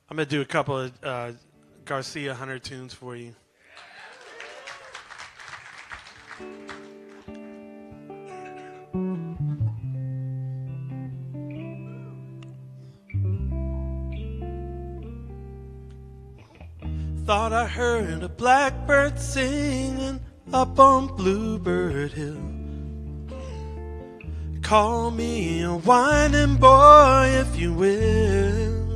I'm going to do a couple of Garcia Hunter tunes for you. Thought I heard a blackbird singing up on Bluebird Hill. Call me a whining boy if you will.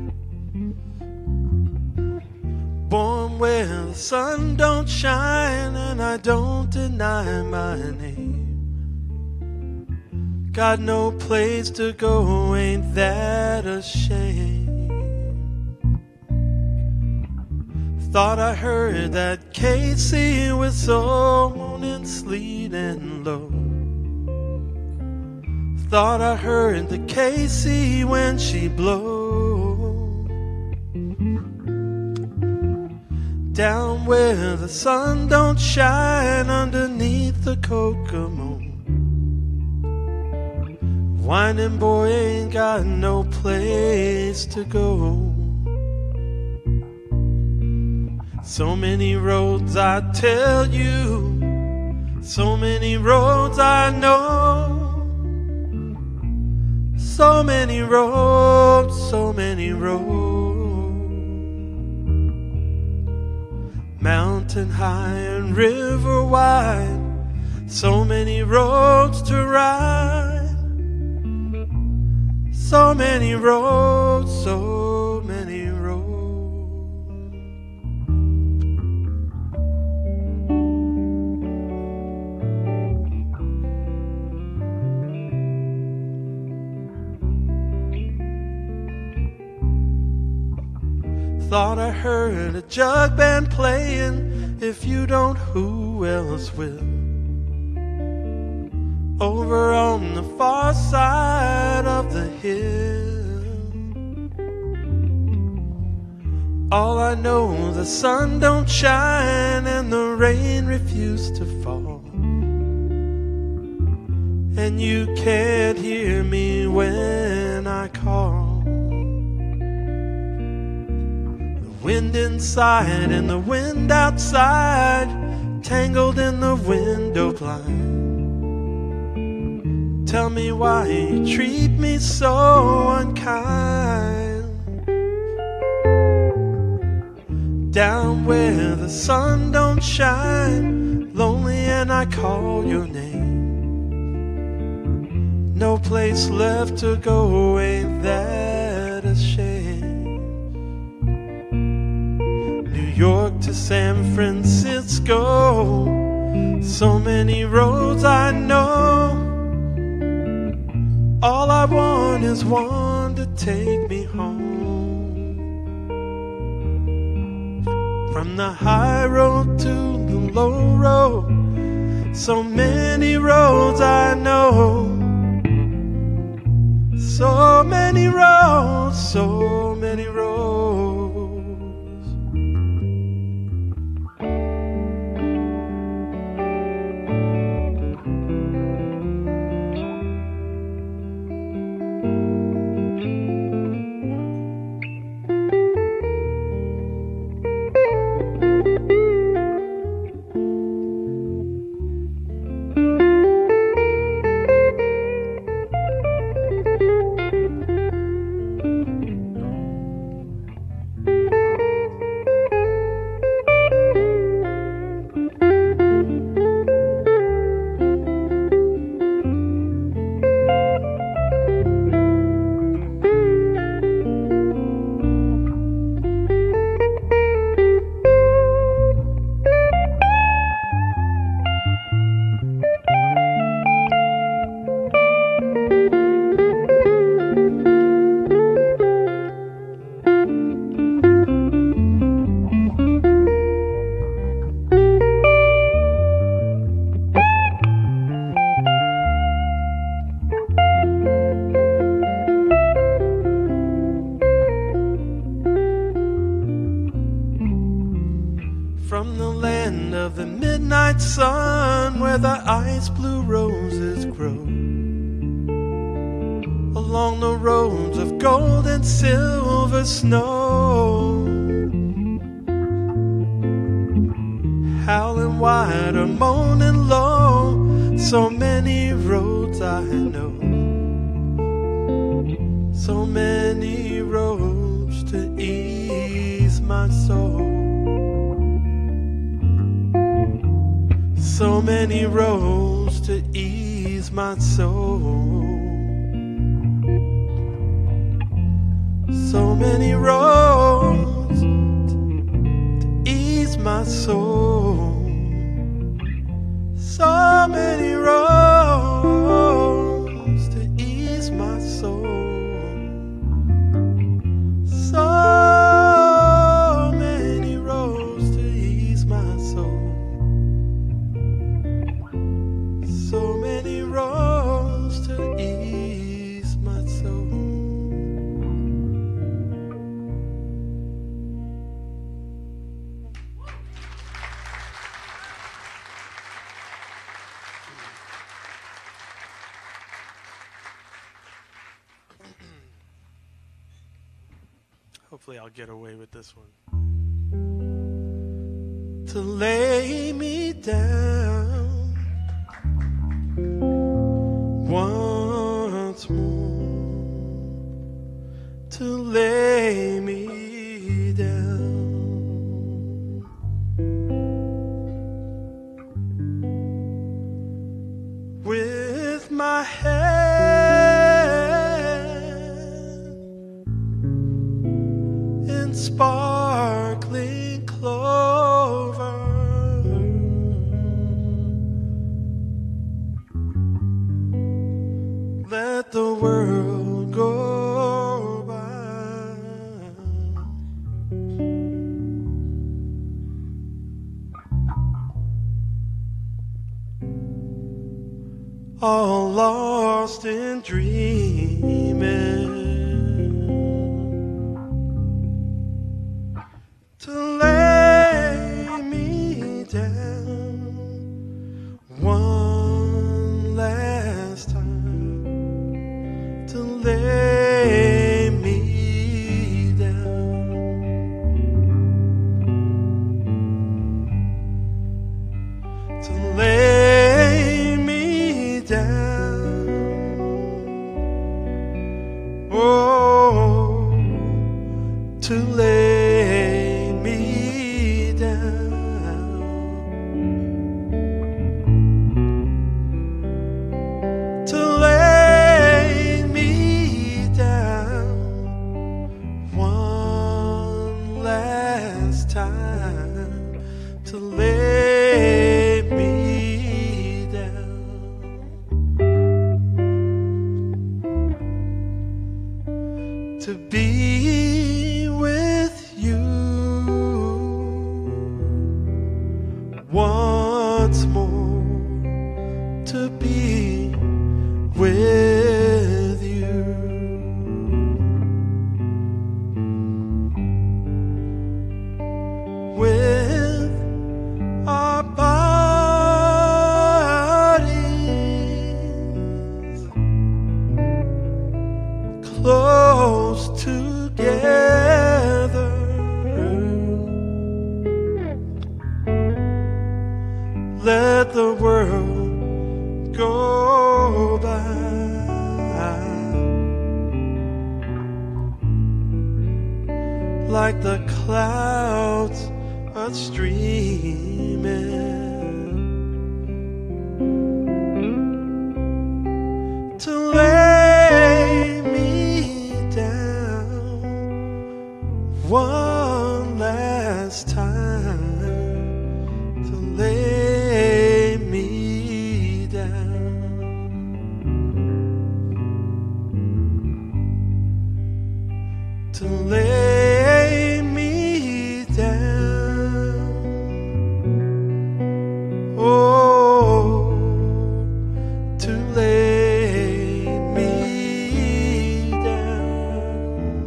Born where the sun don't shine and I don't deny my name. Got no place to go, ain't that a shame? Thought I heard that Casey whistle moaning sleet and low. Thought I heard the Casey when she blow. Down where the sun don't shine underneath the Kokomo. Whining boy ain't got no place to go. So many roads I tell you, so many roads I know. So many roads, so many roads. Mountain high and river wide, so many roads to ride. So many roads, so many roads. Thought I heard a jug band playing, if you don't, who else will? Over on the far side of the hill. All I know, the sun don't shine and the rain refused to fall. And you can't hear me when I call. Wind inside and the wind outside, tangled in the window blind. Tell me why you treat me so unkind. Down where the sun don't shine, lonely and I call your name. No place left to go, ain't that a shame? New York to San Francisco, so many roads I know. All I want is one to take me home. From the high road to the low road, so many roads I know. So many roads, so many roads. From the land of the midnight sun, where the ice blue roses grow, along the roads of gold and silver, the snow, howling wide or moaning low. So many roads I know, so many roads to ease my soul, so many roads to ease my soul, so many roads to ease my soul, so many roads to ease my soul, so many roads to ease my soul, so many roads to ease my soul. Hopefully I'll get away with this one. To lay me down once more, to lay me down, with my head sparkling clover, let the world go by. All lost in dreaming, to lay me down one last time, to lay me down, to lay me down, oh, to lay to lay me down, to be with you once more, to be with you, with our bodies close together, let the world go by, like the clouds are streaming, to lay me down one last time, to lay me down, to lay me down, oh, to lay me down,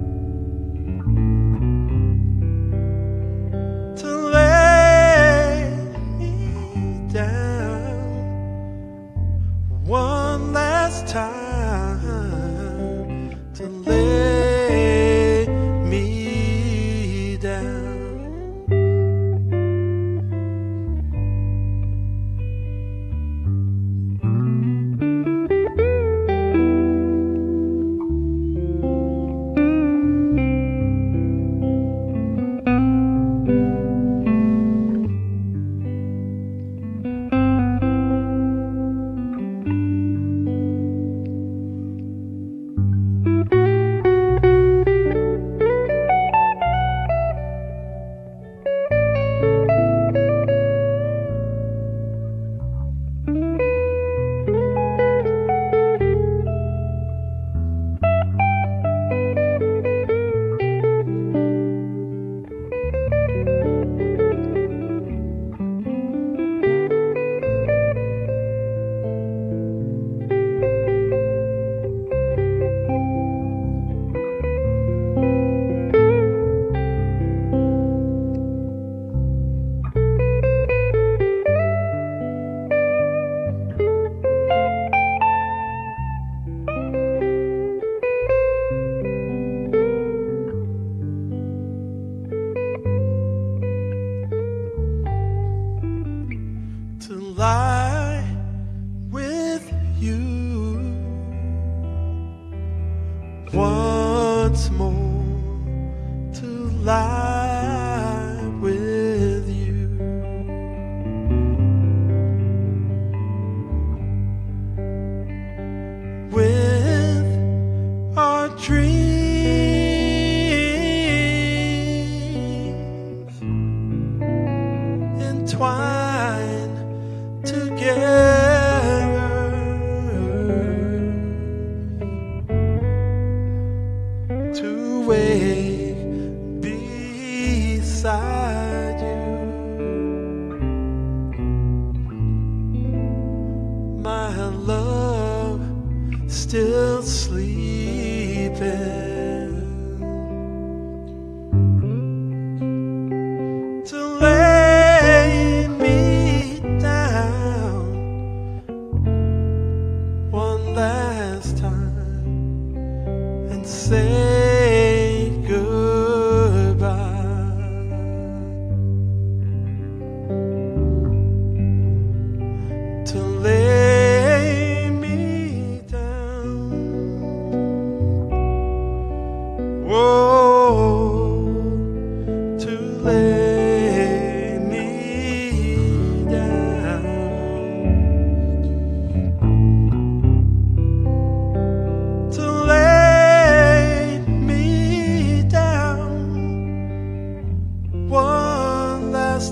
to lay me down one last time, to lay lie with you. With our dreams entwined together, to wake beside you, my love still sleeping, to lay me down one last time and say goodbye, to lay me down, whoa, to lay me down, to lay me down one last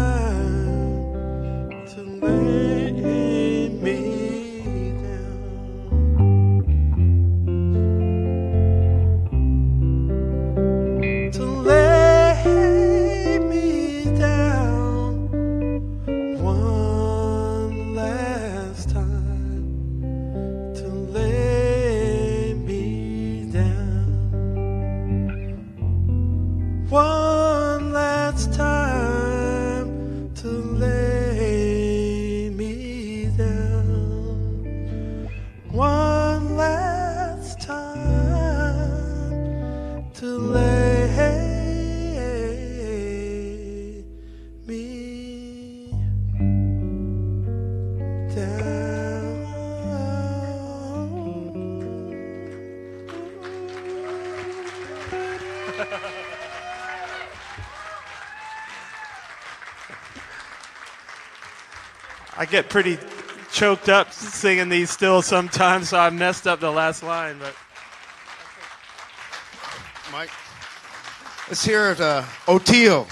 time, to lay me down, to lay me down one last time, to lay me down one last time, to lay me down one last time, to lay me down. I get pretty choked up singing these still sometimes, so I messed up the last line. But Mike, let's hear it. Oteil.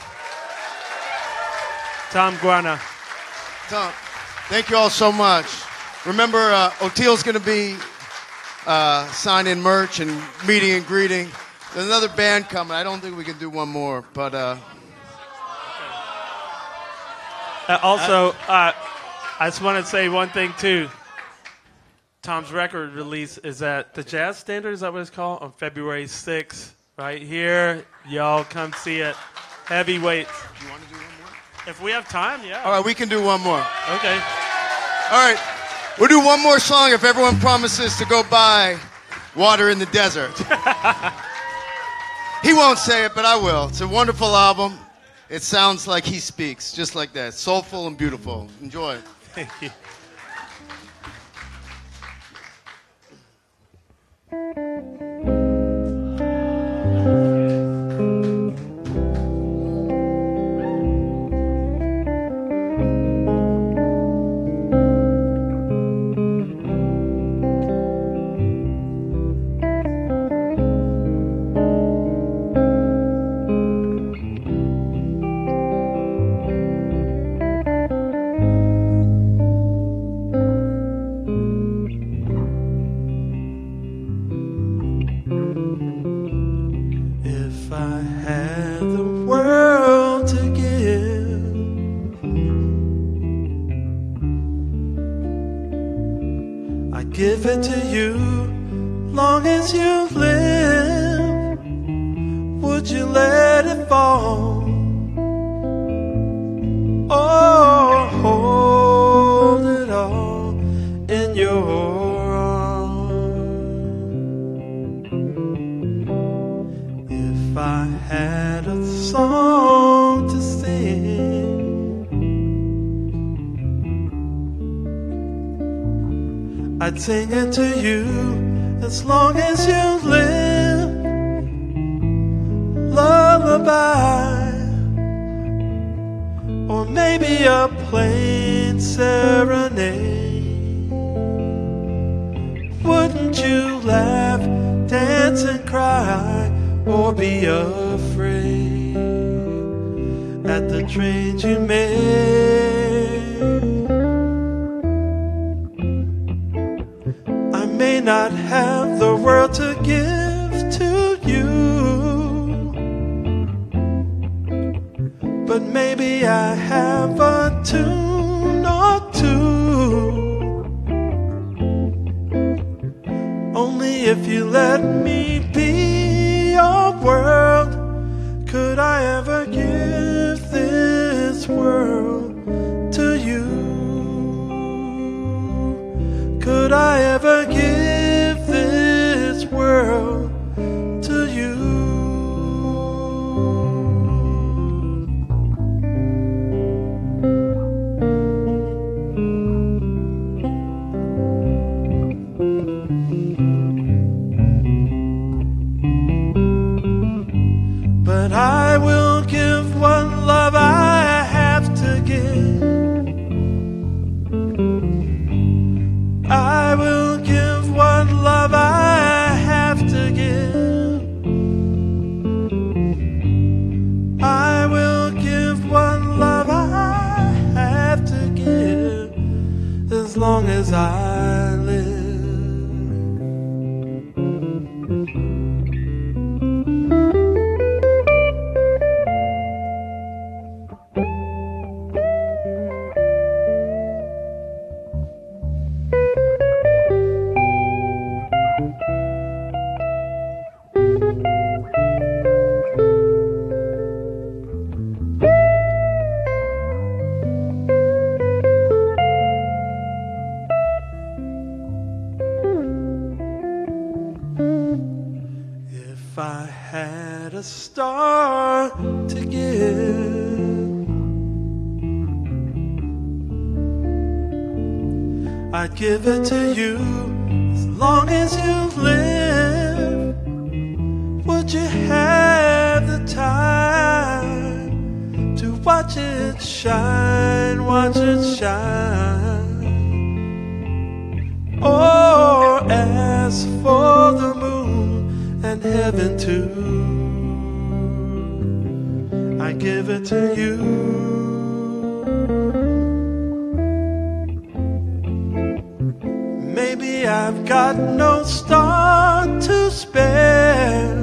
Tom Guana. Tom, thank you all so much. Remember, Oteil's going to be signing merch and meeting and greeting. There's another band coming. I don't think we can do one more, but Also, I just want to say one thing too. Tom's record release is at the Jazz Standard, is that what it's called? On February 6th, right here. Y'all come see it. Heavyweights. you want to do one more? If we have time, yeah. All right, we can do one more. Okay. All right, we'll do one more song if everyone promises to go buy Water in the Desert. He won't say it, but I will. It's a wonderful album. It sounds like he speaks, just like that. Soulful and beautiful. Enjoy. Thank you. If I had the world to give, I'd give it to you, long as you live. Would you let it fall? Or hold it all in your arms? If I had a song to sing, I'd sing it to you as long as you live. Love lullaby, or maybe a plain serenade. Wouldn't you laugh, dance and cry, or be afraid at the trade you made? I may not have the world to give to you, but maybe I have a tune or two. Only if you let me be your world, could I ever give this world to you? Could I ever give this world to you? But I will give what love I have to give. I will give what love I have to give. I will give what love I have to give, as long as I live. If I had a star to give, I'd give it to you as long as you live. Would you have the time to watch it shine, watch it shine? Or ask for the moon and heaven too? I give it to you. Maybe I've got no star to spare,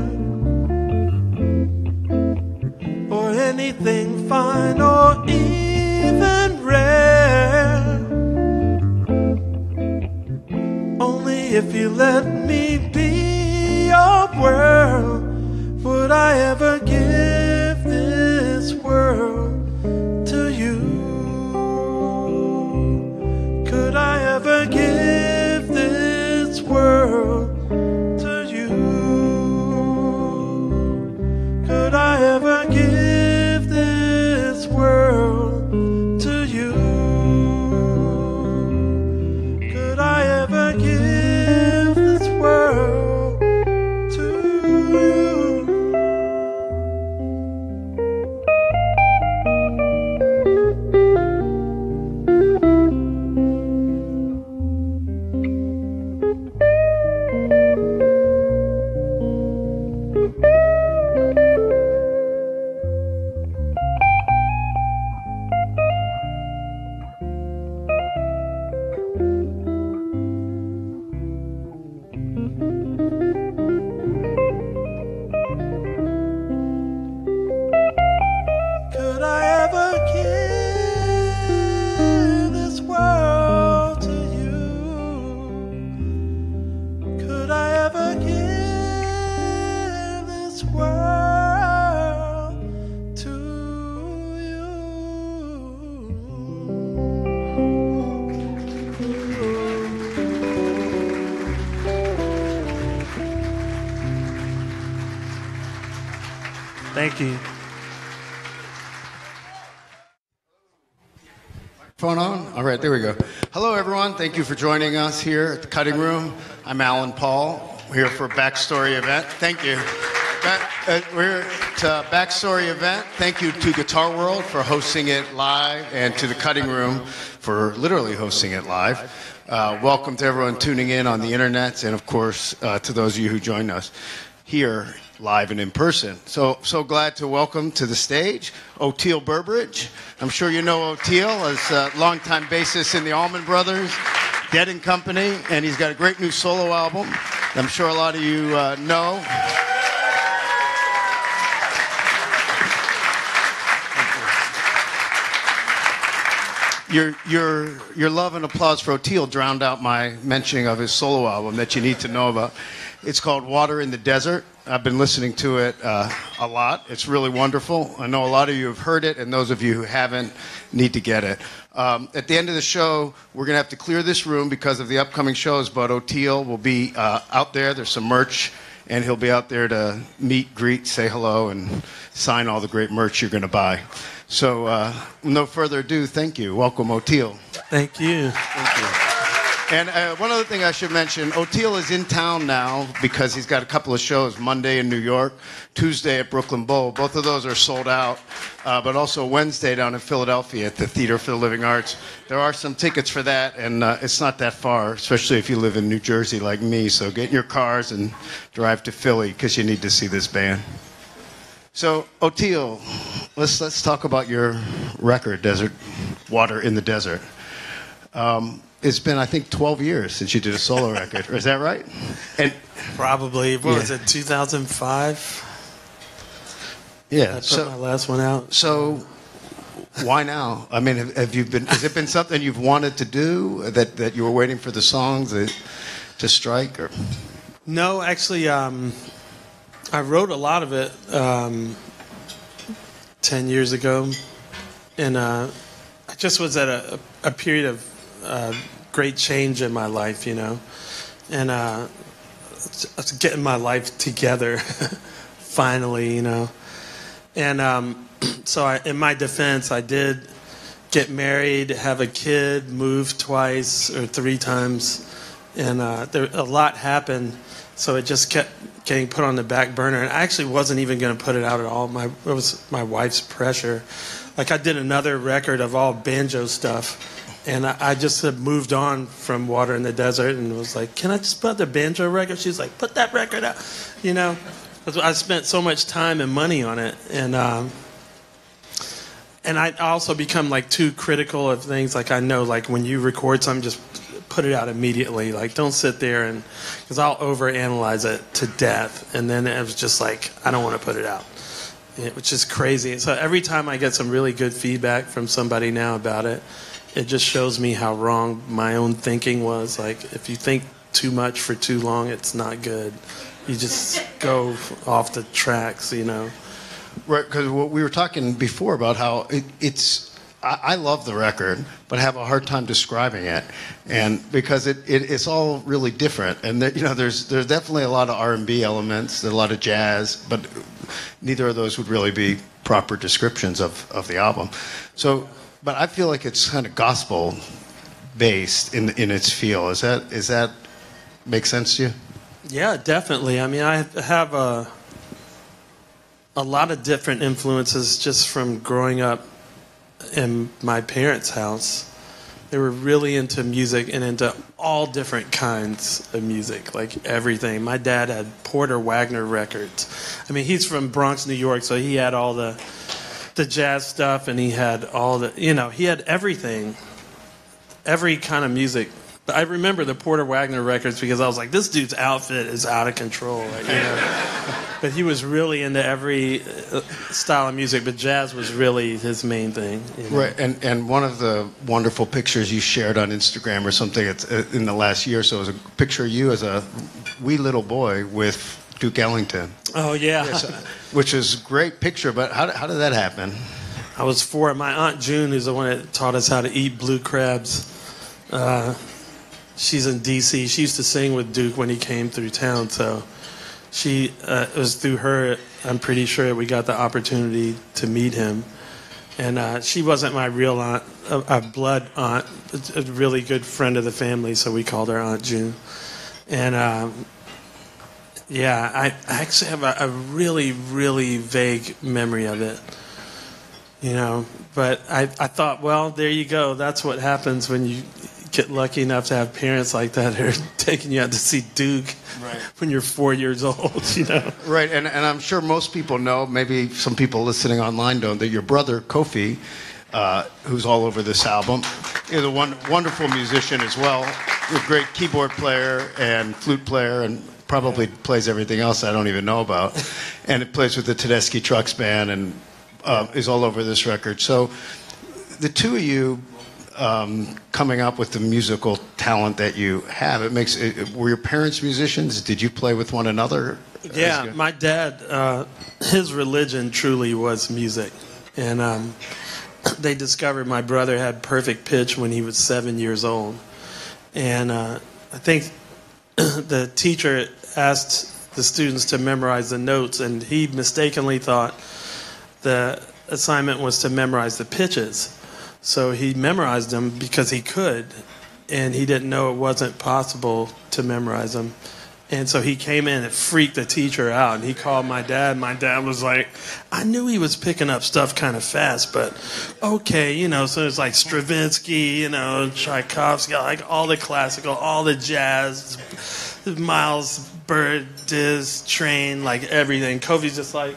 or anything fine or even rare. Only if you let me be your world, would I ever give this world to you? Could I ever give this world to you? Could I ever give this world to you? Could I ever give this world to you? Could I ever give this world to you? Could I ever give this world to you? Thank you. Phone on? All right, there we go. Hello, everyone. Thank you for joining us here at the Cutting Room. I'm Alan Paul. We're here for a backstory event. Thank you. We're at a Backstory event. Thank you to Guitar World for hosting it live and to the Cutting Room for literally hosting it live. Welcome to everyone tuning in on the internet and, of course, to those of you who joined us here live and in person. So glad to welcome to the stage Oteil Burbridge. I'm sure you know Oteil as a longtime bassist in the Allman Brothers, Dead and Company, and he's got a great new solo album I'm sure a lot of you know. Your love and applause for Oteil drowned out my mentioning of his solo album that you need to know about. It's called Water in the Desert. I've been listening to it a lot. It's really wonderful. I know a lot of you have heard it, and those of you who haven't need to get it. At the end of the show, we're going to have to clear this room because of the upcoming shows, but Oteil will be out there. There's some merch, and he'll be out there to meet, greet, say hello, and sign all the great merch you're going to buy. So, no further ado, thank you. Welcome, Oteil. Thank you. Thank you. And one other thing I should mention, Oteil is in town now because he's got a couple of shows, Monday in New York, Tuesday at Brooklyn Bowl. Both of those are sold out, but also Wednesday down in Philadelphia at the Theater for the Living Arts. There are some tickets for that, and it's not that far, especially if you live in New Jersey like me. So get in your cars and drive to Philly because you need to see this band. So, Oteil, let's talk about your record, Desert Water in the Desert. It's been, I think, 12 years since you did a solo record. Is that right? And probably. What was it, 2005? Yeah. I put my last one out. So, why now? I mean, have you been? Has it been something you've wanted to do that you were waiting for the songs to strike? Or? No, actually, I wrote a lot of it 10 years ago, and I just was at a period of great change in my life, you know, and I was getting my life together finally, you know, and so in my defense, I did get married, have a kid, move twice or three times, and a lot happened, so it just kept getting put on the back burner, and I actually wasn't even going to put it out at all. It was my wife's pressure. Like, I did another record of all banjo stuff, and I just had moved on from Water in the Desert and was like, can I just put the banjo record? She's like, put that record out, you know. I spent so much time and money on it, and I also become like too critical of things. Like, I know, like, when you record something, just put it out immediately. Like, don't sit there and, because I'll overanalyze it to death, and then it was just like, I don't want to put it out, which is crazy. So every time I get some really good feedback from somebody now about it, it just shows me how wrong my own thinking was. Like, if you think too much for too long, it's not good. You just go off the tracks, you know. Right, because we were talking before about how it's. I love the record, but I have a hard time describing it, and because it's all really different, and you know, there's definitely a lot of R&B elements, there's a lot of jazz, but neither of those would really be proper descriptions of the album. So, but I feel like it's kind of gospel based in its feel. Is that make sense to you? Yeah, definitely. I mean, I have a lot of different influences just from growing up in my parents' house. They were really into music and into all different kinds of music, like everything. My dad had Porter Wagner records. I mean, he's from Bronx, New York, so he had all the jazz stuff, and he had all the, you know, he had everything, every kind of music. But I remember the Porter Wagner records because I was like, this dude's outfit is out of control, right? You know? But he was really into every style of music, but jazz was really his main thing. You know? Right, and one of the wonderful pictures you shared on Instagram or something in the last year or so was a picture of you as a wee little boy with Duke Ellington. Oh, yeah. Yes, which is a great picture, but how did that happen? I was 4. My Aunt June is the one that taught us how to eat blue crabs. She's in D.C. She used to sing with Duke when he came through town, so it was through her, I'm pretty sure, we got the opportunity to meet him. And she wasn't my real aunt, a blood aunt, a really good friend of the family, so we called her Aunt June. And Yeah, I actually have a really, really vague memory of it. But I thought, well, there you go. That's what happens when you get lucky enough to have parents like that who are taking you out to see Duke when you're 4 years old, Right, and I'm sure most people know, maybe some people listening online don't, that your brother, Kofi, who's all over this album, is a wonderful musician as well. A great keyboard player and flute player, and probably plays everything else I don't even know about. And it plays with the Tedeschi Trucks Band and is all over this record. So the two of you coming up with the musical talent that you have, were your parents musicians? Did you play with one another? Yeah, my dad, his religion truly was music. And they discovered my brother had perfect pitch when he was 7 years old. And I think the teacher asked the students to memorize the notes, and he mistakenly thought the assignment was to memorize the pitches. So he memorized them because he could, and he didn't know it wasn't possible to memorize them. And so he came in and freaked the teacher out, and he called my dad. My dad was like, I knew he was picking up stuff kind of fast, but okay, so it's like Stravinsky, Tchaikovsky, like all the classical, all the jazz, Miles Bird, Diz, Train, like everything. Kofi's just like,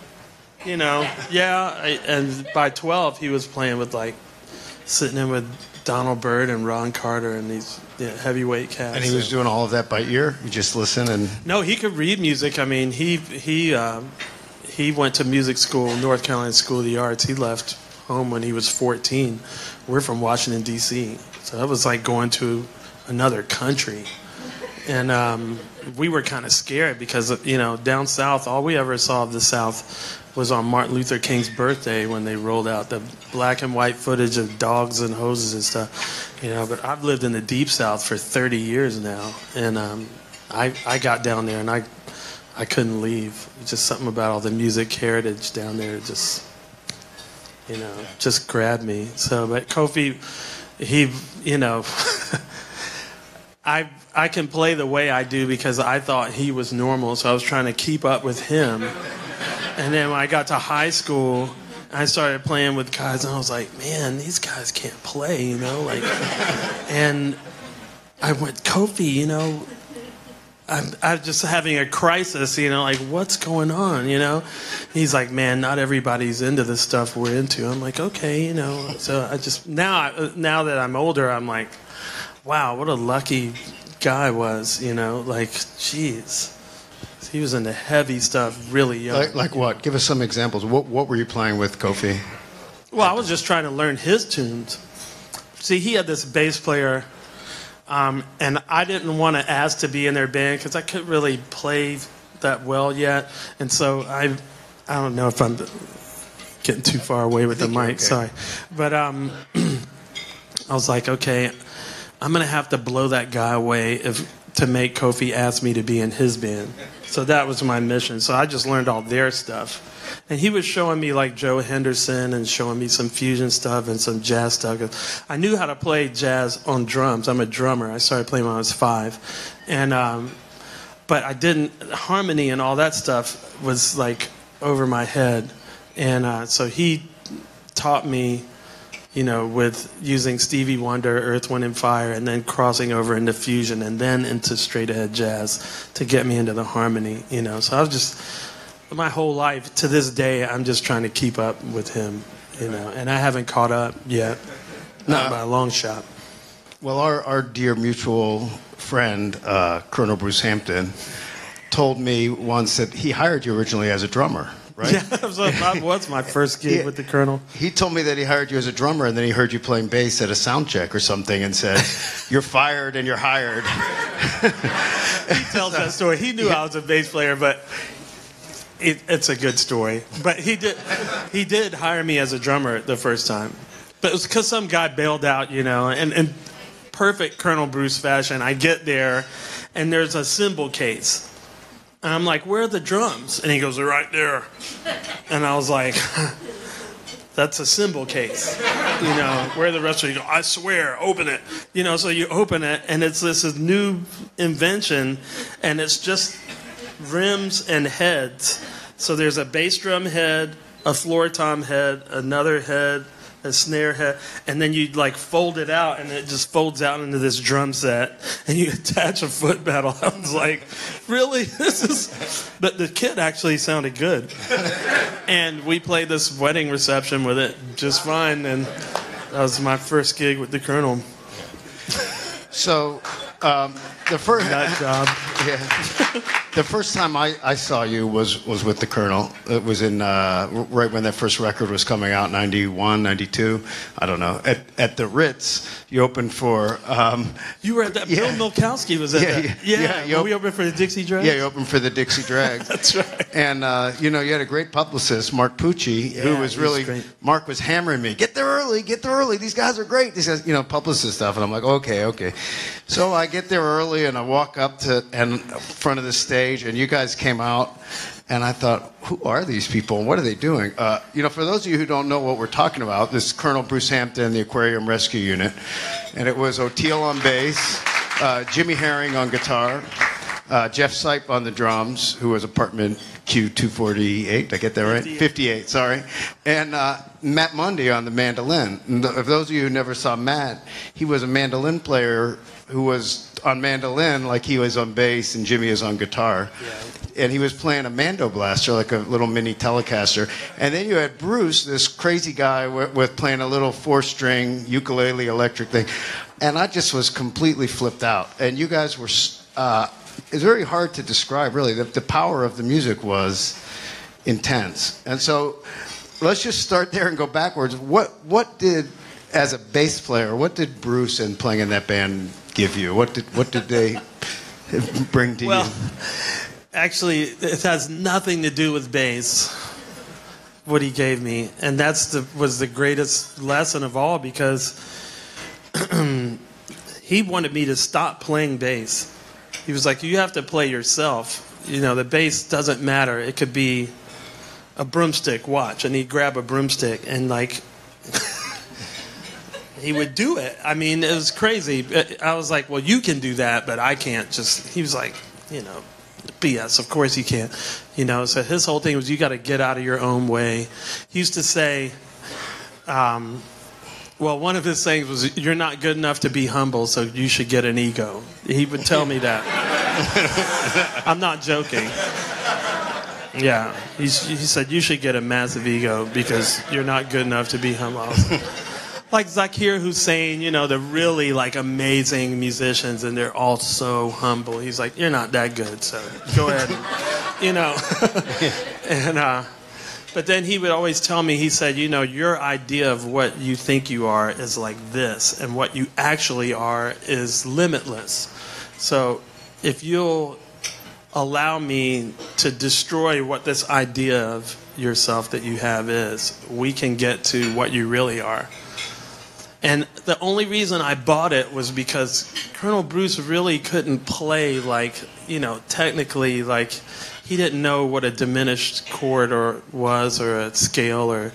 and by 12, he was playing with sitting in with Donald Byrd and Ron Carter and these heavyweight cats. And he was doing all of that by ear? You just listen and... No, he could read music. I mean, he went to music school, North Carolina School of the Arts. He left home when he was 14. We're from Washington, D.C., so that was like going to another country. And we were kind of scared because, down south, all we ever saw of the South was on Martin Luther King's birthday when they rolled out the black and white footage of dogs and hoses and stuff. But I've lived in the Deep South for 30 years now, and I got down there and I couldn't leave. Just something about all the music heritage down there just grabbed me. So, but Kofi, he, I can play the way I do because I thought he was normal, so I was trying to keep up with him. And then when I got to high school, I started playing with guys, and I was like, man, these guys can't play, And I went, Kofi, I'm just having a crisis, what's going on, He's like, man, not everybody's into the stuff we're into. I'm like, okay, So I just, now that I'm older, I'm like, wow, what a lucky guy was, jeez. He was into heavy stuff really young. Like what? Give us some examples. What were you playing with, Kofi? Well, I was just trying to learn his tunes. See, he had this bass player, and I didn't want to ask to be in their band because I couldn't really play that well yet. And so I don't know if I'm getting too far away with the mic. Okay. Sorry. But I was like, okay, I'm going to have to blow that guy away to make Kofi ask me to be in his band. So that was my mission. So I just learned all their stuff. And he was showing me like Joe Henderson and showing me some fusion stuff and some jazz stuff. I knew how to play jazz on drums. I'm a drummer. I started playing when I was 5. And but I didn't, harmony and all that stuff was like over my head. And so he taught me, with using Stevie Wonder, Earth, Wind, and Fire, and then crossing over into fusion, and then into straight-ahead jazz to get me into the harmony, So I was just, my whole life, to this day, I'm just trying to keep up with him, and I haven't caught up yet, not by a long shot. Well, our dear mutual friend, Colonel Bruce Hampton, told me once that he hired you originally as a drummer. Right? Yeah, that was my first gig with the Colonel. He told me that he hired you as a drummer, and then he heard you playing bass at a sound check or something and said, you're fired and you're hired. He tells that story. He knew I was a bass player, but it's a good story. But he did hire me as a drummer the first time. But it was because some guy bailed out, and in perfect Colonel Bruce fashion, I get there, and there's a cymbal case. And I'm like, where are the drums? And he goes, they're right there. And I was like, that's a cymbal case. Where are the rest of you? Go, I swear, open it. So you open it, and it's this new invention, and it's just rims and heads. So there's a bass drum head, a floor tom head, another head, a snare head, and then you like fold it out, and it just folds out into this drum set, and you attach a foot pedal. I was like, really? This is... But the kit actually sounded good. And we played this wedding reception with it just fine, and that was my first gig with the Colonel. So, the first Nut job. Yeah. The first time I saw you was with the Colonel. It was in right when that first record was coming out, 91, 92. I don't know. At the Ritz, you opened for... You were at that. Bill Milkowski was at that. Yeah. We opened for the Dixie Dregs? Yeah, you opened for the Dixie Dregs. That's right. And, you had a great publicist, Mark Pucci, who was really... Great. Mark was hammering me, get there early. These guys are great. He says, publicist stuff. And I'm like, okay. So I get there early, and I walk up to in front of the stage, and you guys came out, and I thought, who are these people, and what are they doing? For those of you who don't know what we're talking about, this is Colonel Bruce Hampton, the Aquarium Rescue Unit, and it was Oteil on bass, Jimmy Herring on guitar, Jeff Sipe on the drums, who was Apartment Q248, did I get that right? 58, sorry. And Matt Mundy on the mandolin. And if those of you who never saw Matt, he was a mandolin player who was on mandolin like he was on bass and Jimmy is on guitar. Yeah. And he was playing a Mando Blaster, like a little mini Telecaster. And then you had Bruce, this crazy guy with playing a little 4-string ukulele electric thing. And I just was completely flipped out. And you guys were... it's very hard to describe, really. The power of the music was intense. And so let's just start there and go backwards. What did, as a bass player, what did Bruce and playing in that band give you? What did they bring to you? Well, actually, it has nothing to do with bass, what he gave me. And was the greatest lesson of all, because he wanted me to stop playing bass. He was like, you have to play yourself. The bass doesn't matter. It could be a broomstick, watch. And he'd grab a broomstick and, he would do it. I mean, it was crazy. I was like, well, you can do that, but I can't just... He was like, BS, of course you can't. So his whole thing was, you got to get out of your own way. He used to say... Well, one of his sayings was, you're not good enough to be humble, so you should get an ego. He would tell me that. I'm not joking. Yeah. He said, you should get a massive ego because you're not good enough to be humble. Like Zakir Hussain, the really, amazing musicians, and they're all so humble. He's like, you're not that good, so go ahead. And, but then he would always tell me, he said, your idea of what you think you are is like this, and what you actually are is limitless. So if you'll allow me to destroy what this idea of yourself that you have is, we can get to what you really are. And the only reason I bought it was because Colonel Bruce really couldn't play technically, he didn't know what a diminished chord was, or a scale,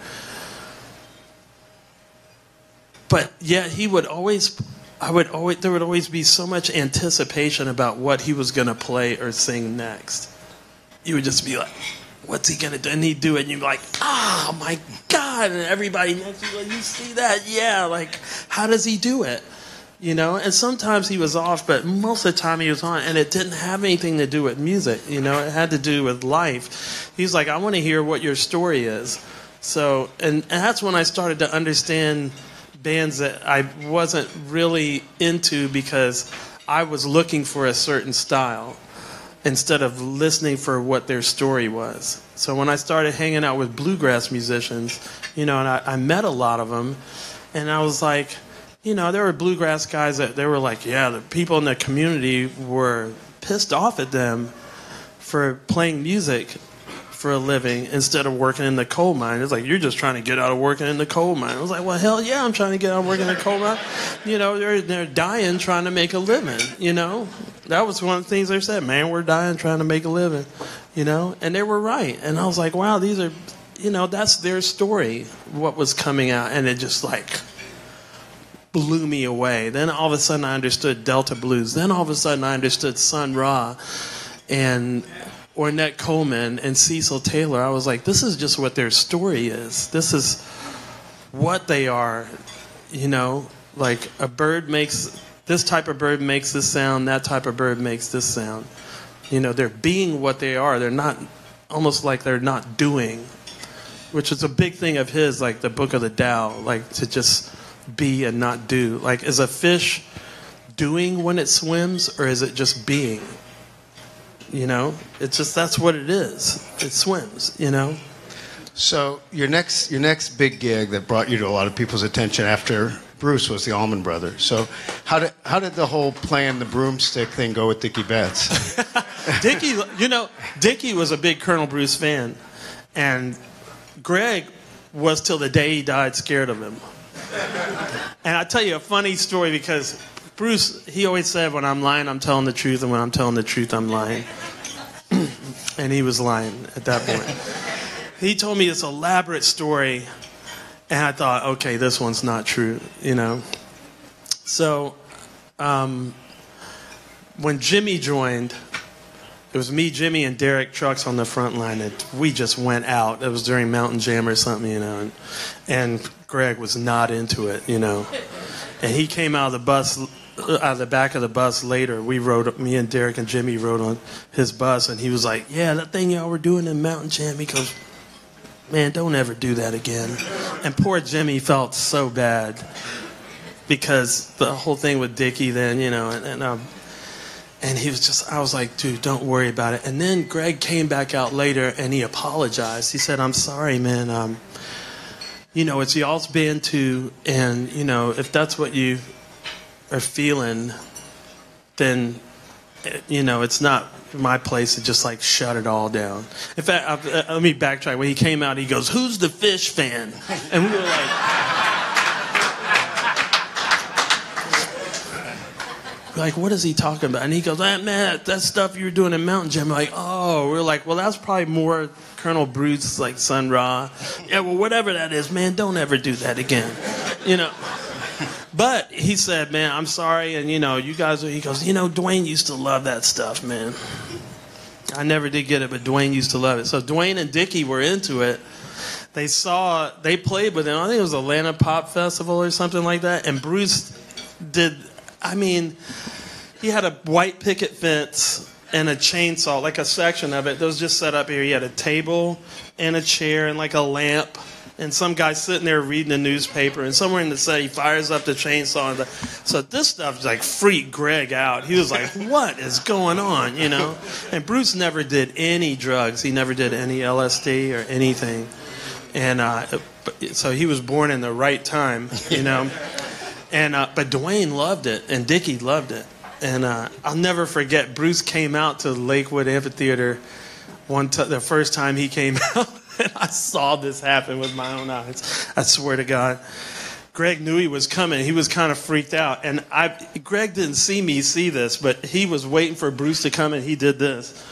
but yet there would always be so much anticipation about what he was going to play or sing next. You would just be like, what's he going to do? And he'd do it, and you'd be like, oh my God. And everybody next to you, like, you see that? Yeah, how does he do it? And sometimes he was off, but most of the time he was on, and it didn't have anything to do with music, it had to do with life. He's like, I want to hear what your story is. So, and that's when I started to understand bands that I wasn't really into, because I was looking for a certain style instead of listening for what their story was. So when I started hanging out with bluegrass musicians, and I met a lot of them, and I was like, there were bluegrass guys that they were like, the people in the community were pissed off at them for playing music for a living instead of working in the coal mine. It's like, you're just trying to get out of working in the coal mine. I was like, well, hell yeah, I'm trying to get out of working in the coal mine. They're dying trying to make a living, That was one of the things they said, man, we're dying trying to make a living, And they were right. And I was like, wow, these are, that's their story, what was coming out. And it just blew me away. Then all of a sudden I understood Delta Blues. Then all of a sudden I understood Sun Ra and Ornette Coleman and Cecil Taylor, I was like, this is just what their story is. This is what they are, you know, like a bird makes, this type of bird makes this sound, that type of bird makes this sound. You know, they're being what they are. They're not, almost like they're not doing, which is a big thing of his, like the Book of the Tao, like to just be and not do. Like, is a fish doing when it swims, or is it just being? You know, it's just, that's what it is. It swims, you know. So your next big gig that brought you to a lot of people's attention after Bruce was the Allman Brothers. So how did the whole playing the broomstick thing go with Dickie Betts? Dickie was a big Colonel Bruce fan, and Greg was till the day he died scared of him. And I'll tell you a funny story, because Bruce, he always said, when I'm lying, I'm telling the truth, and when I'm telling the truth, I'm lying. And he was lying at that point. He told me this elaborate story, and I thought, okay, this one's not true, you know. So when Jimmy joined, it was me, Jimmy, and Derek Trucks on the front line, and we just went out. It was during Mountain Jam or something, you know, and Greg was not into it, you know. And he came out of the back of the bus later. Me and Derek and Jimmy rode on his bus, and he was like, yeah, that thing y'all were doing in Mountain Jam. He goes, man, don't ever do that again. And poor Jimmy felt so bad, because the whole thing with Dickie then, you know, and he was just, I was like, dude, don't worry about it. And then Greg came back out later, and he apologized. He said, I'm sorry, man. You know, it's y'all's band too, and, you know, if that's what you are feeling, then, you know, it's not my place to just, like, shut it all down. In fact, let me backtrack. When he came out, he goes, who's the Fish fan? And we were like, what is he talking about? And he goes, man, that stuff you were doing in Mountain Jam. I'm like, oh. We're like, well, that's probably more Colonel Bruce, like Sun Ra. Yeah, well, whatever that is, man, don't ever do that again. You know. But he said, man, I'm sorry. And, you know, you guys, he goes, you know, Dwayne used to love that stuff, man. I never did get it, but Dwayne used to love it. So Dwayne and Dickie were into it. They played with him. I think it was Atlanta Pop Festival or something like that. And Bruce did, I mean, he had a white picket fence and a chainsaw, like a section of it that was just set up here. He had a table and a chair and like a lamp, and some guy sitting there reading a newspaper, and somewhere in the set he fires up the chainsaw. So this stuff like freaked Greg out. He was like, what is going on, you know? And Bruce never did any drugs. He never did any LSD or anything. And so he was born in the right time, you know? And but Dwayne loved it, and Dickie loved it. And I'll never forget, Bruce came out to Lakewood Amphitheater the first time he came out, and I saw this happen with my own eyes. I swear to God. Greg knew he was coming. He was kind of freaked out. And Greg didn't see me see this, but he was waiting for Bruce to come, and he did this.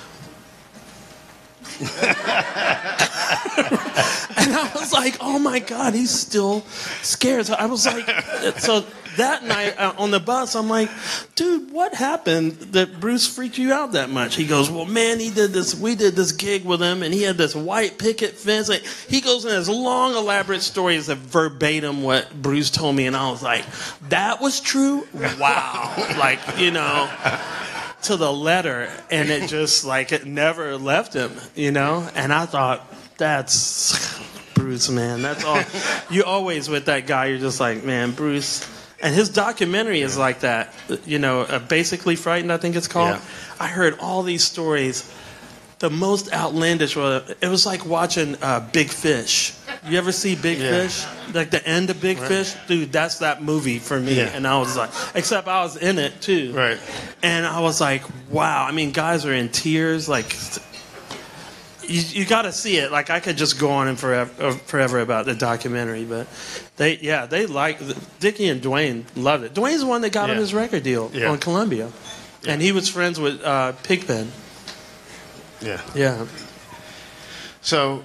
And I was like, oh my God, he's still scared. So I was like, so that night on the bus, I'm like, dude, what happened that Bruce freaked you out that much? He goes, well, man, we did this gig with him, and he had this white picket fence. Like, he goes in this long, elaborate story as a verbatim what Bruce told me, and I was like, that was true? Wow. Like, you know, to the letter, and it just, like, it never left him, you know? And I thought, that's Bruce, man. That's all. You always, with that guy, you're just like, man, Bruce. And his documentary is like that, you know, Basically Frightened, I think it's called. Yeah. I heard all these stories. The most outlandish one, it was like watching Big Fish. You ever see Big Fish? Like the end of Big Fish? Dude, that's that movie for me. Yeah. And I was like, except I was in it too. Right. And I was like, wow. I mean, guys are in tears. Like, you got to see it. Like, I could just go on and forever about the documentary, but they like Dickie and Dwayne loved it. Dwayne's the one that got him his record deal on Columbia, and he was friends with Pigpen. Yeah. Yeah. So,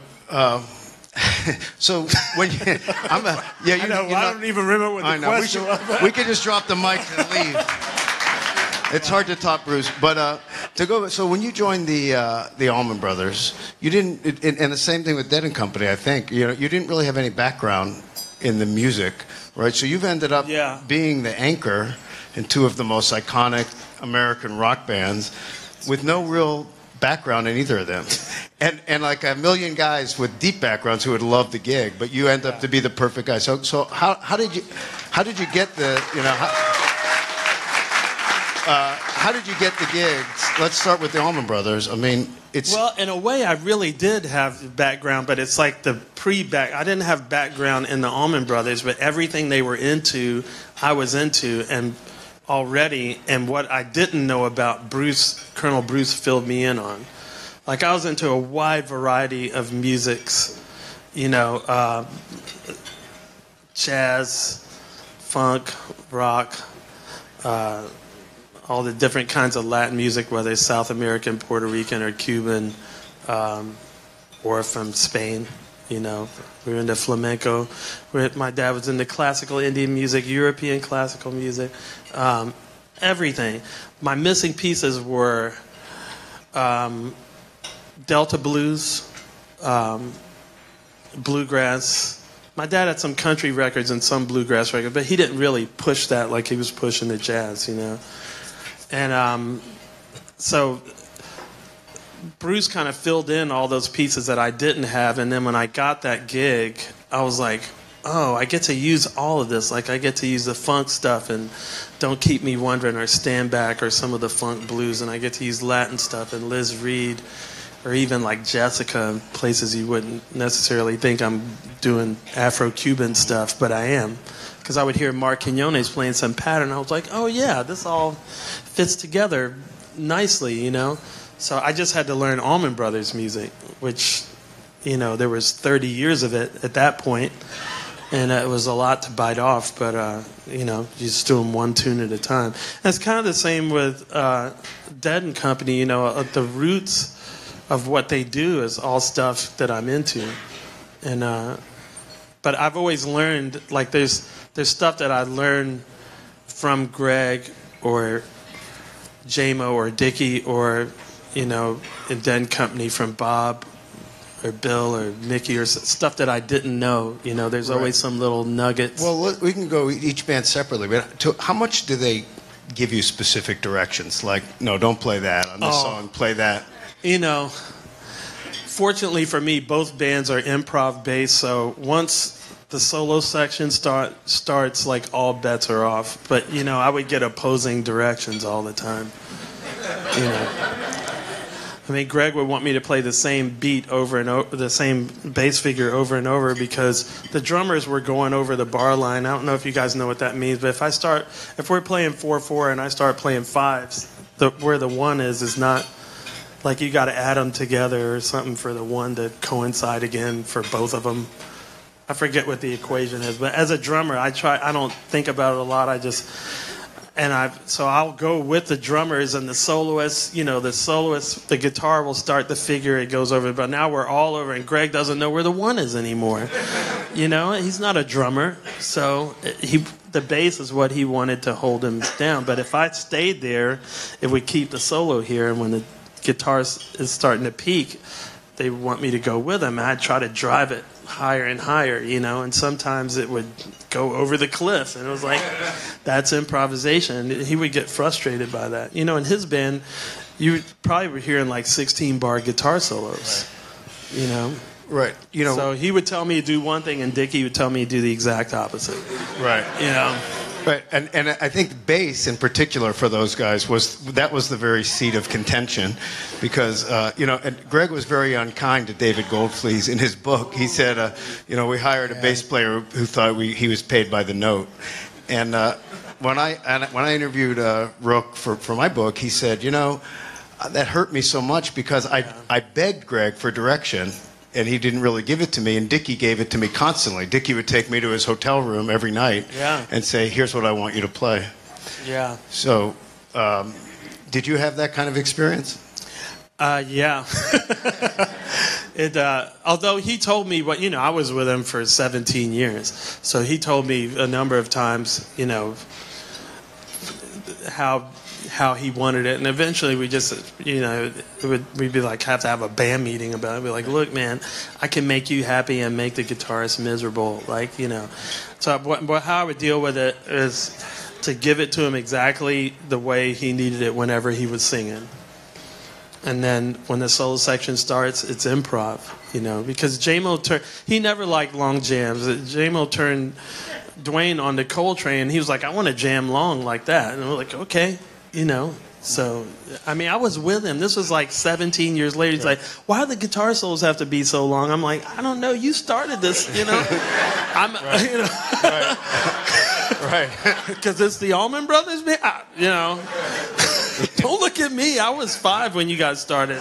so when you, I don't even remember what the question was. We could just drop the mic and leave. It's hard to top Bruce, but So when you joined the Allman Brothers, you didn't, and the same thing with Dead and Company, I think. You didn't really have any background in the music, right? So you've ended up being the anchor in two of the most iconic American rock bands, with no real background in either of them, and like a million guys with deep backgrounds who would love the gig, but you end up to be the perfect guy. So how did you get the how did you get the gigs? Let's start with the Allman Brothers. I mean, well, in a way, I really did have background, but it's like the I didn't have background in the Allman Brothers, but everything they were into, I was into, and already, and what I didn't know about Colonel Bruce filled me in on. Like, I was into a wide variety of musics, jazz, funk, rock, all the different kinds of Latin music, whether it's South American, Puerto Rican, or Cuban, or from Spain. We were into flamenco. My dad was into classical Indian music, European classical music, everything. My missing pieces were Delta blues, bluegrass. My dad had some country records and some bluegrass records, but he didn't really push that like he was pushing the jazz, And so Bruce kind of filled in all those pieces that I didn't have, and then when I got that gig, I was like, oh, I get to use all of this. Like, I get to use the funk stuff and Don't Keep Me Wondering or Stand Back or some of the funk blues, and I get to use Latin stuff and Liz Reed or even like Jessica, places you wouldn't necessarily think I'm doing Afro-Cuban stuff, but I am. Because I would hear Mark Quinones playing some pattern, I was like, oh yeah, this all fits together nicely, So I just had to learn Allman Brothers music, which, there was 30 years of it at that point, and it was a lot to bite off, but, you just do them one tune at a time. And it's kind of the same with Dead and Company, the roots of what they do is all stuff that I'm into. And but I've always learned, like, there's stuff that I learned from Greg or J-Mo or Dickie or, in Dead Company from Bob or Bill or Mickey or stuff that I didn't know. There's always some little nuggets. Well, we can go each band separately, but how much do they give you specific directions? Like, no, don't play that on this song, play that. Fortunately for me, both bands are improv based, so once the solo section starts, like, all bets are off. But, I would get opposing directions all the time. I mean, Greg would want me to play the same beat over and over, the same bass figure over and over, because the drummers were going over the bar line. I don't know if you guys know what that means, but if we're playing 4/4 and I start playing 5s, where the 1 is not, like, you got to add them together or something for the 1 to coincide again for both of them. I forget what the equation is, but as a drummer, I don't think about it a lot. So I'll go with the drummers and the soloists. The guitar will start the figure, it goes over, but now we're all over, and Greg doesn't know where the 1 is anymore. He's not a drummer, so the bass is what he wanted to hold him down. But if I stayed there, it would keep the solo here, and when the guitar is starting to peak, they want me to go with them, and I'd try to drive it higher and higher, and sometimes it would go over the cliff, and it was like, that's improvisation. He would get frustrated by that. In his band, you probably were hearing like 16-bar guitar solos, Right. So he would tell me to do one thing, and Dickie would tell me to do the exact opposite. Right. Right, and I think bass in particular for those guys was the very seat of contention, because and Greg was very unkind to David Goldfleece in his book. He said, we hired a bass player who thought he was paid by the note, and when I interviewed Rook for my book, he said, that hurt me so much because I begged Greg for direction. And he didn't really give it to me, and Dickie gave it to me constantly. Dickie would take me to his hotel room every night and say, here's what I want you to play. Yeah. So, did you have that kind of experience? Yeah. Although he told me, I was with him for 17 years. So he told me a number of times, how how he wanted it. And eventually we just, we'd be like, have to have a band meeting about it. Be like, look, man, I can make you happy and make the guitarist miserable. So how I would deal with it is to give it to him exactly the way he needed it whenever he was singing. And then when the solo section starts, it's improv, because J-Mo he never liked long jams. J-Mo turned Dwayne on the Coltrane. He was like, I want to jam long like that. And we're like, okay, So, I was with him. This was like 17 years later. He's like, why do the guitar solos have to be so long? I'm like, I don't know. You started this, Right. Because it's the Allman Brothers, man. Don't look at me. I was 5 when you guys started.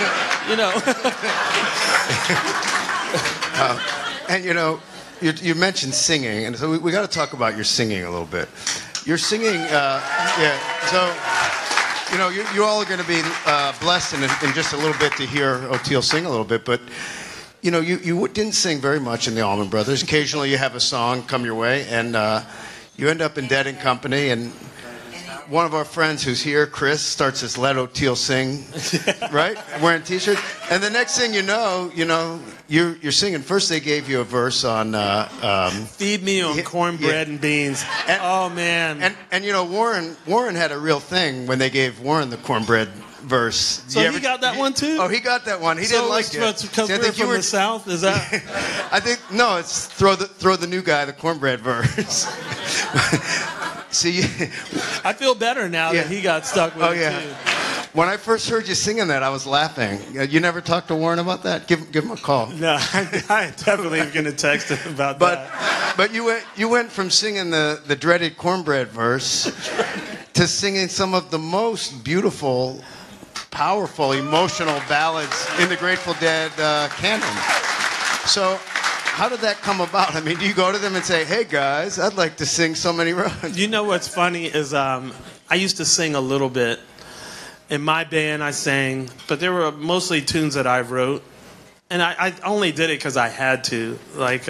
And you mentioned singing, and so we got to talk about your singing a little bit. Your singing, So, you all are going to be blessed in just a little bit to hear Oteil sing a little bit, but you didn't sing very much in the Allman Brothers. Occasionally, you have a song come your way, and you end up in Dead and Company, and one of our friends who's here, Chris, starts his Let Oteil Sing, right? Wearing T-shirts. And the next thing you know, you're singing. First they gave you a verse on... Feed me on cornbread and beans. Oh, man. And Warren had a real thing when they gave Warren the cornbread verse. So he got that one, too? Oh, he got that one. He didn't like it. Because we're from the South? Is that... I think... No, it's throw the new guy the cornbread verse. See, I feel better now that he got stuck with it, too. When I first heard you singing that, I was laughing. You never talked to Warren about that? Give him a call. No, I definitely am going to text him about that. But you went from singing the dreaded cornbread verse to singing some of the most beautiful, powerful, emotional ballads in the Grateful Dead canon. So... how did that come about? Do you go to them and say, hey, guys, I'd like to sing so many rows? You know what's funny is I used to sing a little bit. In my band, I sang, but there were mostly tunes that I wrote. And I only did it because I had to.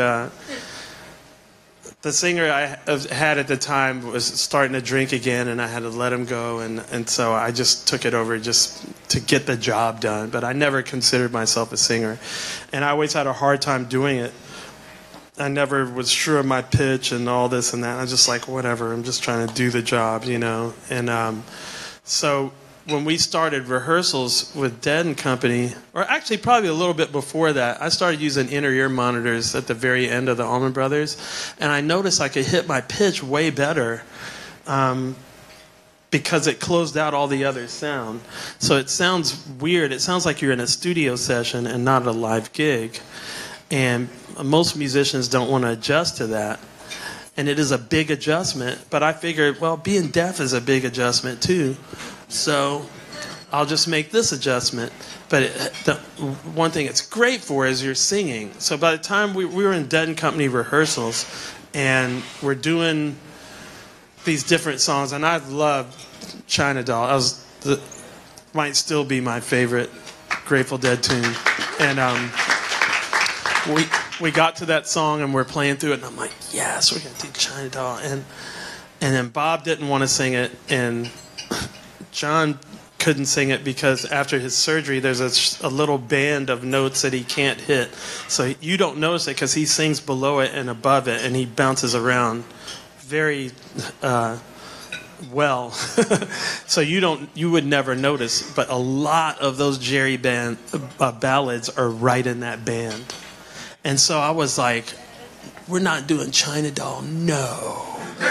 The singer I had at the time was starting to drink again, and I had to let him go. And so I just took it over just to get the job done. But I never considered myself a singer. And I always had a hard time doing it. I never was sure of my pitch and all this and that. I was just like, whatever, I'm just trying to do the job, And so when we started rehearsals with Dead and Company, or actually probably a little bit before that, I started using inner ear monitors at the very end of the Allman Brothers. And I noticed I could hit my pitch way better because it closed out all the other sound. So it sounds weird. It sounds like you're in a studio session and not a live gig. And most musicians don't want to adjust to that. And it is a big adjustment. But I figured, well, being deaf is a big adjustment too. So I'll just make this adjustment. But the one thing it's great for is you're singing. So by the time we were in Dead and Company rehearsals, and we're doing these different songs, and I loved China Doll. Might still be my favorite Grateful Dead tune. And we got to that song and we're playing through it, and I'm like, yes, we're gonna do China Doll. And then Bob didn't want to sing it, and John couldn't sing it because after his surgery there's a little band of notes that he can't hit, so you don't notice it because he sings below it and above it, and he bounces around very well. So you would never notice, but a lot of those Jerry band ballads are right in that band. And so I was like, we're not doing China Doll, no.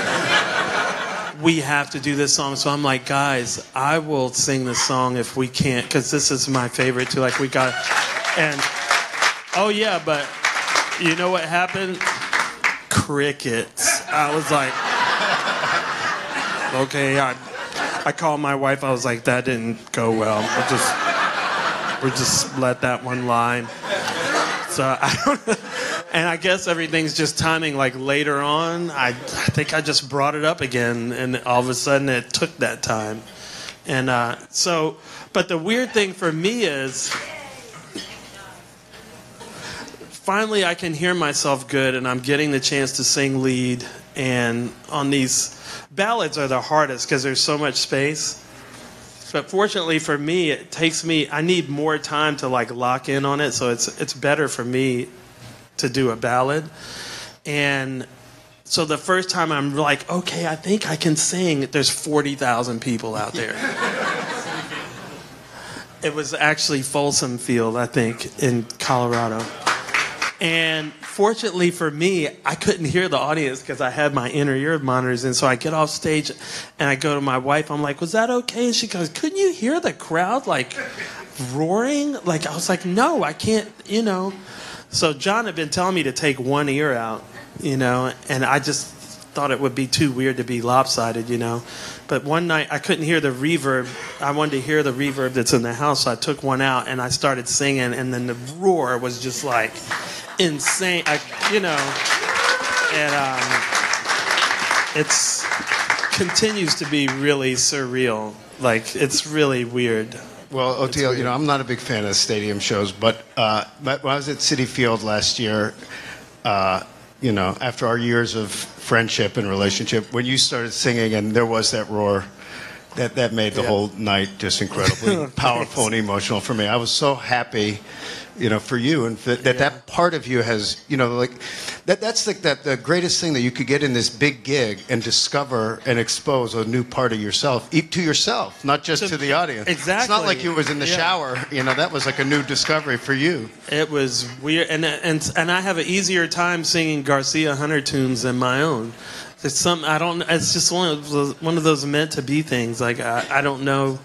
We have to do this song. So I'm like, guys, I will sing this song if we can't, because this is my favorite too. Like, we got, and oh yeah, but you know what happened? Crickets. I was like, okay. I called my wife. I was like, that didn't go well. We'll just let that one lie. So and I guess everything's just timing. Like later on, I think I just brought it up again, and all of a sudden it took that time. And but the weird thing for me is, finally I can hear myself good, and I'm getting the chance to sing lead. And on these ballads are the hardest because there's so much space. But fortunately for me, it takes me. I need more time to like lock in on it, so it's better for me to do a ballad. And so the first time I'm like, okay, I think I can sing. There's 40,000 people out there. It was actually Folsom Field, I think, in Colorado. And fortunately for me, I couldn't hear the audience because I had my inner ear monitors in. So I get off stage and I go to my wife. I'm like, was that okay? And she goes, couldn't you hear the crowd like roaring? Like, I was like, no, I can't, you know. So John had been telling me to take one ear out, you know, and I just thought it would be too weird to be lopsided, you know. But one night I couldn't hear the reverb. I wanted to hear the reverb that's in the house, so I took one out and I started singing, and then the roar was just like insane, you know. And it's continues to be really surreal. Like, it's really weird. Well, Oteil, you know, I'm not a big fan of stadium shows, but when I was at Citi Field last year, you know, after our years of friendship and relationship, when you started singing and there was that roar, that made the whole night just incredibly powerful and emotional for me. I was so happy, you know, for you, and that part of you has, you know, like that's like the greatest thing that you could get in this big gig and discover and expose a new part of yourself to yourself, not just to the audience. Exactly. It's not like you was in the shower, you know. That was like a new discovery for you. It was weird, and I have an easier time singing Garcia Hunter tunes than my own. It's I don't. It's just one of those meant to be things. Like I don't know.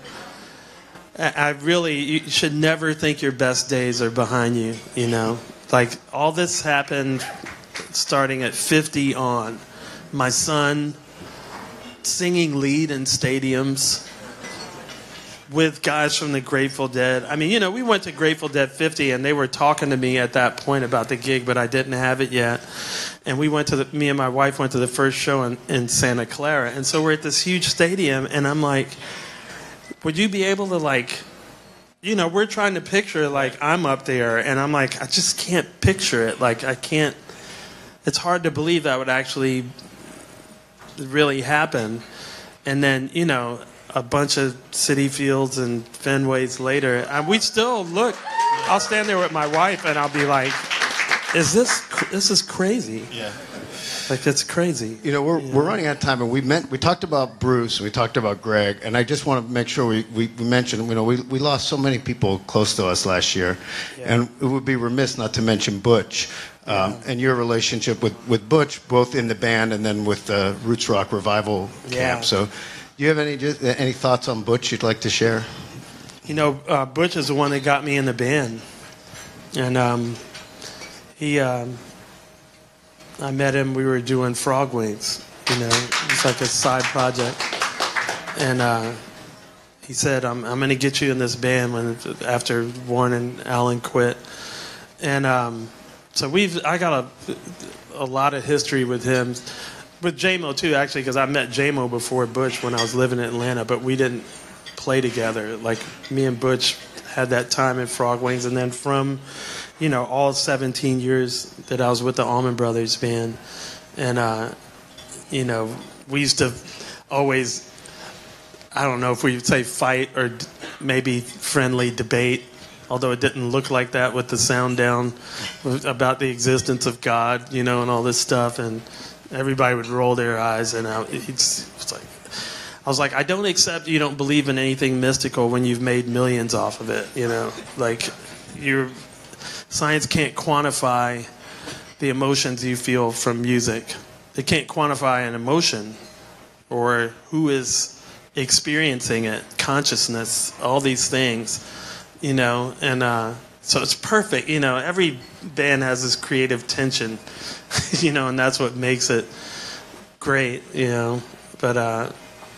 I really, you should never think your best days are behind you, you know. Like, all this happened starting at 50 on. My son singing lead in stadiums with guys from the Grateful Dead. I mean, you know, we went to Grateful Dead 50 and they were talking to me at that point about the gig, but I didn't have it yet. And me and my wife went to the first show in Santa Clara. And so we're at this huge stadium and I'm like, would you be able to, like, you know, we're trying to picture, like, I'm up there, and I'm like, I just can't picture it. Like, I can't, it's hard to believe that would actually really happen. And then, you know, a bunch of Citi Fields and Fenways later, we still look, I'll stand there with my wife, and I'll be like, this is crazy. Yeah. Like, it's crazy. You know, we're running out of time, and we talked about Bruce, we talked about Greg, and I just want to make sure we mention, you know, we lost so many people close to us last year, and it would be remiss not to mention Butch, and your relationship with Butch, both in the band and then with the Roots Rock Revival camp. So, do you have any thoughts on Butch you'd like to share? You know, Butch is the one that got me in the band, and he. I met him, we were doing Frog Wings, you know, it's like a side project. And he said, I'm going to get you in this band after Warren and Alan quit. And so I got a lot of history with him, with J-Mo too, actually, because I met J-Mo before Butch when I was living in Atlanta, but we didn't play together. Like, me and Butch had that time in Frog Wings, and then from, you know, all 17 years that I was with the Allman Brothers band. And, you know, we used to always, I don't know if we would say fight or maybe friendly debate, although it didn't look like that with the sound down, about the existence of God, you know, and all this stuff. And everybody would roll their eyes. And I was like, I don't accept you don't believe in anything mystical when you've made millions off of it, you know. Like, science can't quantify the emotions you feel from music. It can't quantify an emotion or who is experiencing it, consciousness, all these things, you know. And so it's perfect, you know. Every band has this creative tension, you know, and that's what makes it great, you know. But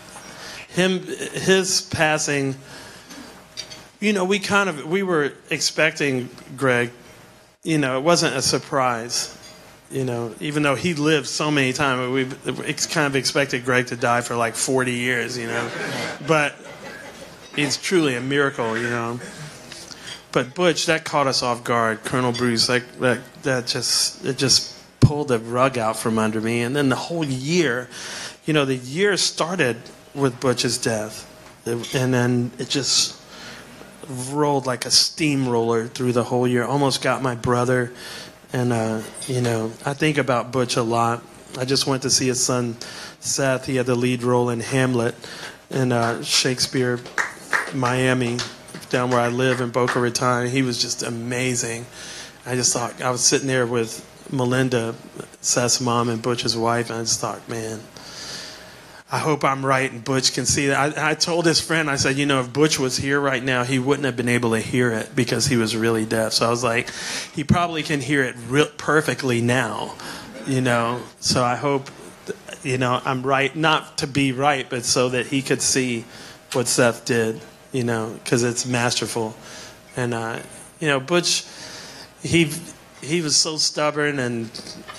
his passing, you know, we were expecting Greg. You know, it wasn't a surprise, you know, even though he lived so many times. We kind of expected Greg to die for like 40 years, you know. But it's truly a miracle, you know. But Butch, that caught us off guard. Colonel Bruce, that just pulled the rug out from under me. And then the whole year, you know, the year started with Butch's death. and then it just rolled like a steamroller through the whole year. Almost got my brother, and I think about Butch a lot. I just went to see his son Seth. He had the lead role in Hamlet in Shakespeare, Miami, down where I live in Boca Raton. He was just amazing. I just thought, I was sitting there with Melinda, Seth's mom, and Butch's wife, and I just thought, man, I hope I'm right and Butch can see that. I told his friend, I said, if Butch was here right now, he wouldn't have been able to hear it because he was really deaf. So I was like, he probably can hear it perfectly now, So I hope, I'm right, not to be right, but so that he could see what Seth did, because it's masterful. And, Butch, he was so stubborn and,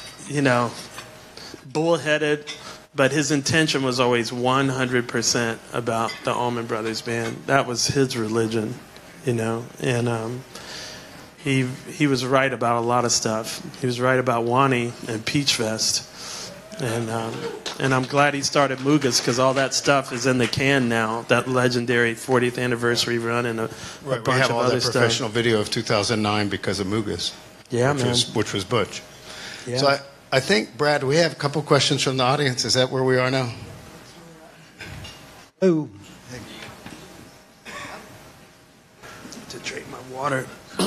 bullheaded. But his intention was always 100% about the Allman Brothers Band. That was his religion, And he was right about a lot of stuff. He was right about Wani and Peach Fest. And I'm glad he started Mugas because all that stuff is in the can now. That legendary 40th anniversary run and a bunch of other stuff. We have all that professional video of 2009 because of Mugas. Yeah, which was Butch. Yeah. So I think, Brad, we have a couple questions from the audience. Is that where we are now? Oh. To drink my water.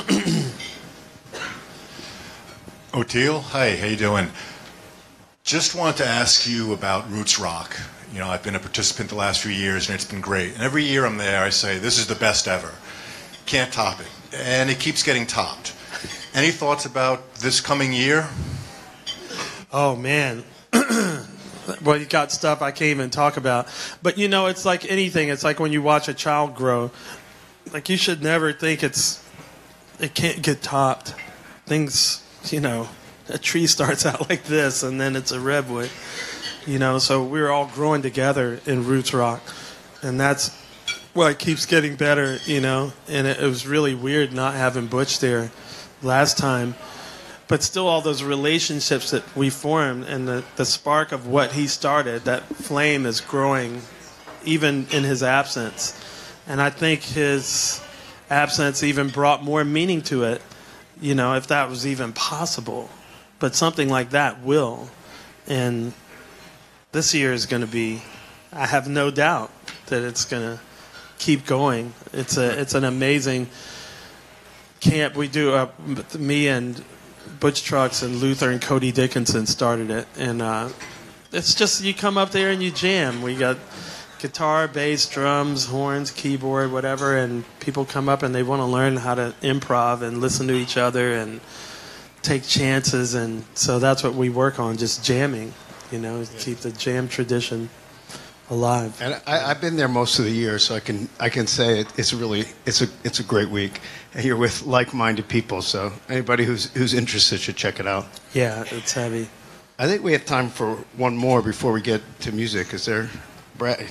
Oteil, hi, how you doing? Just want to ask you about Roots Rock. I've been a participant the last few years, and it's been great. And every year I'm there, I say, this is the best ever. Can't top it. And it keeps getting topped. Any thoughts about this coming year? Oh, man. Well, you got stuff I can't even talk about. But, it's like anything. It's like when you watch a child grow. Like, you should never think it can't get topped. Things, a tree starts out like this, and then it's a redwood. So we're all growing together in Roots Rock. And that's why it keeps getting better, And it was really weird not having Butch there last time. But still all those relationships that we formed and the spark of what he started, that flame is growing even in his absence. And I think his absence even brought more meaning to it, if that was even possible. But something like that will. And this year is going to be, I have no doubt that it's going to keep going. It's an amazing camp. We do, me and Butch Trucks and Luther and Cody Dickinson started it, and it's just you come up there and you jam. We got guitar, bass, drums, horns, keyboard, whatever, and people come up and they want to learn how to improv and listen to each other and take chances, and so that's what we work on, just jamming, keep the jam tradition alive. And I've been there most of the year, so I can say it's a great week. And you're with like-minded people, so anybody who's interested should check it out. Yeah, it's heavy. I think we have time for one more before we get to music. Is there, Brad?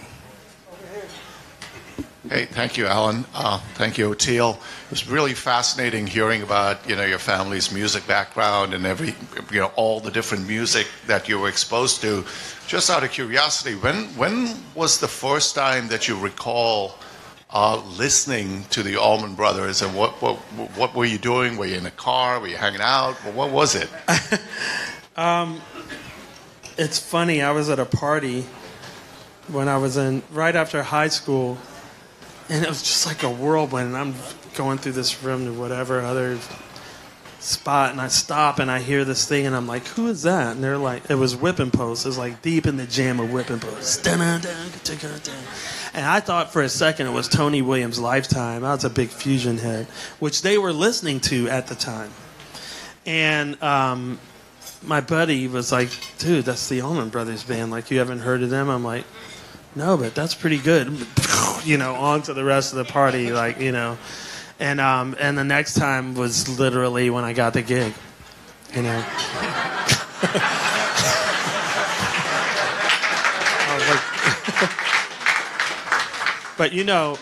Hey, thank you, Alan. Thank you, Oteil. It was really fascinating hearing about your family's music background and all the different music that you were exposed to. Just out of curiosity, when was the first time that you recall listening to the Allman Brothers, and what were you doing? Were you in a car? Were you hanging out? What was it? It's funny. I was at a party when I was right after high school. And it was just like a whirlwind. And I'm going through this room to whatever other spot, and I stop and I hear this thing, and I'm like, who is that? And they're like, it was Whipping Post. It was like deep in the jam of Whipping Post. And I thought for a second it was Tony Williams' Lifetime. I was a big Fusion head, which they were listening to at the time. And my buddy was like, dude, that's the Allman Brothers Band. Like, you haven't heard of them? I'm like, no, but that's pretty good. On to the rest of the party, And the next time was literally when I got the gig, I was like, but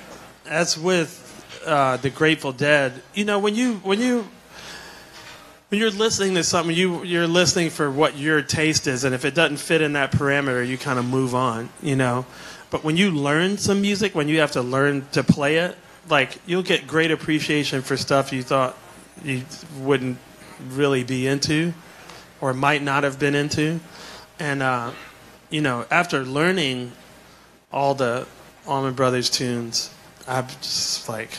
as with the Grateful Dead, when you when you're listening to something, you're listening for what your taste is, and if it doesn't fit in that parameter, you kind of move on, you know. But when you learn some music, when you have to learn to play it, like, you'll get great appreciation for stuff you thought you wouldn't really be into or might not have been into. And, you know, after learning all the Allman Brothers tunes, I'm just like,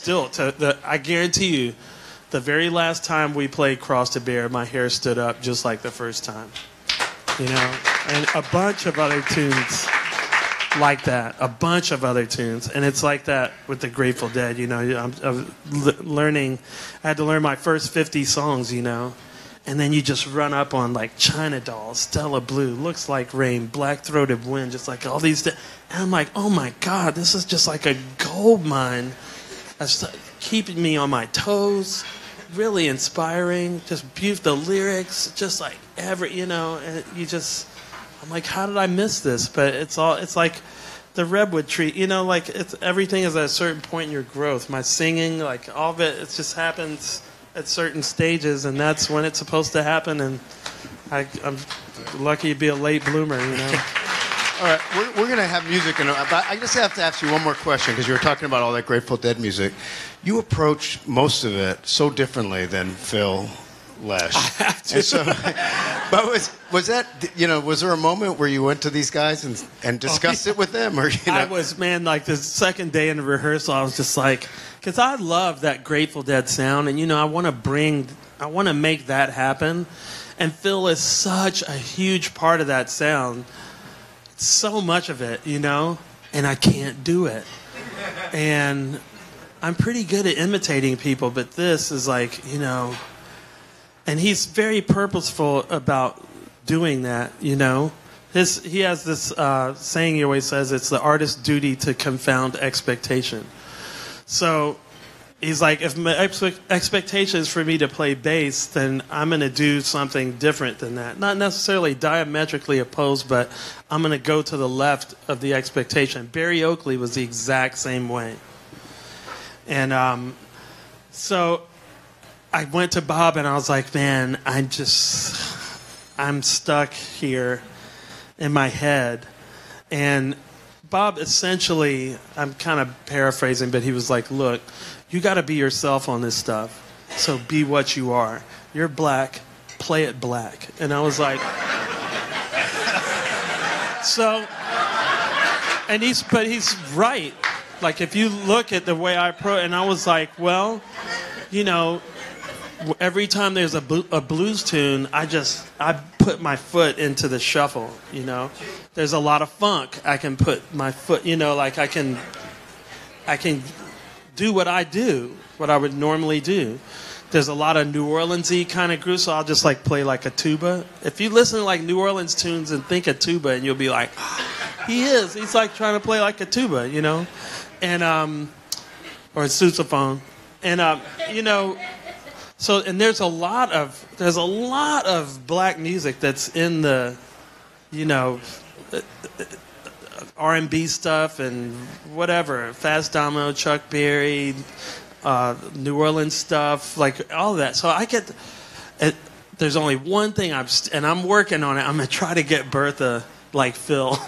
I guarantee you, the very last time we played Cross to Bear, my hair stood up just like the first time. You know, and a bunch of other tunes like that, a bunch of other tunes. And it's like that with the Grateful Dead, you know. I'm learning, I had to learn my first 50 songs, you know. And then you just run up on like China Doll, Stella Blue, Looks Like Rain, Black Throated Wind, just like all these. And I'm like, oh my God, this is just like a gold mine. That's keeping me on my toes, really inspiring, just beautiful, the lyrics, just like you know, and I'm like, how did I miss this? But it's like the redwood tree, you know, like everything is at a certain point in your growth. My singing, like all of it just happens at certain stages, and that's when it's supposed to happen, and I'm lucky to be a late bloomer, you know. All right, we're going to have music, but I just have to ask you one more question, because you were talking about all that Grateful Dead music. You approach most of it so differently than Phil Lesh. I have to. And so, but was that, you know, was there a moment where you went to these guys and discussed it with them? Or, you know? I was, man, like the second day in the rehearsal, I was just like, because I love that Grateful Dead sound, and, you know, I want to make that happen. And Phil is such a huge part of that sound. So much of it, you know, and I can't do it. And I'm pretty good at imitating people, but this is like, you know, and he's very purposeful about doing that, you know. He has this saying he always says, it's the artist's duty to confound expectation. So he's like, if my expectation is for me to play bass, then I'm going to do something different than that. Not necessarily diametrically opposed, but I'm going to go to the left of the expectation. Barry Oakley was the exact same way. And so I went to Bob and I was like, man, I'm stuck here in my head. And Bob essentially, I'm kind of paraphrasing, but he was like, look, you got to be yourself on this stuff. So be what you are. You're black. Play it black. And I was like, so, and he's right. Like, if you look at the way I and I was like, well, you know, every time there's a blues tune, I put my foot into the shuffle, you know. There's a lot of funk. I can put my foot, you know, like I can do what I do, what I would normally do. There's a lot of New Orleans-y kind of groove, so I'll just like play like a tuba. If you listen to like New Orleans tunes and think of tuba, and you'll be like, he's like trying to play like a tuba, you know, and or a sousaphone, and you know, so and there's a lot of black music that's in the, you know, R&B stuff and whatever, Fats Domino, Chuck Berry, New Orleans stuff, like all of that. So I get, there's only one thing I'm working on it. I'm gonna try to get Bertha like Phil.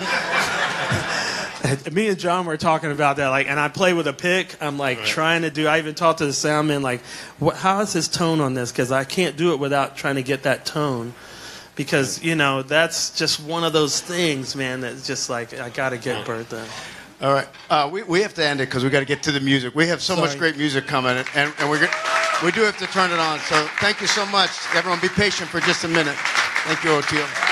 Me and John were talking about that, like, and I play with a pick. I'm like trying to do. I even talked to the sound man, like, how is his tone on this? Because I can't do it without trying to get that tone. Because, you know, that's just one of those things, man, that's just like, I got to get Bertha. All right. We have to end it because we got to get to the music. We have so much great music coming, and we do have to turn it on. So thank you so much. Everyone be patient for just a minute. Thank you, Oteil.